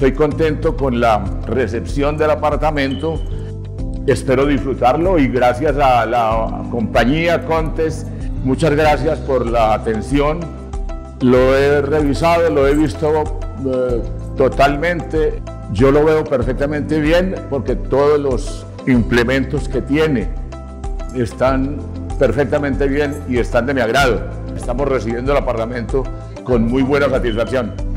Estoy contento con la recepción del apartamento. Espero disfrutarlo y gracias a la compañía Contes, muchas gracias por la atención. Lo he revisado, lo he visto totalmente. Yo lo veo perfectamente bien porque todos los implementos que tiene están perfectamente bien y están de mi agrado. Estamos recibiendo el apartamento con muy buena satisfacción.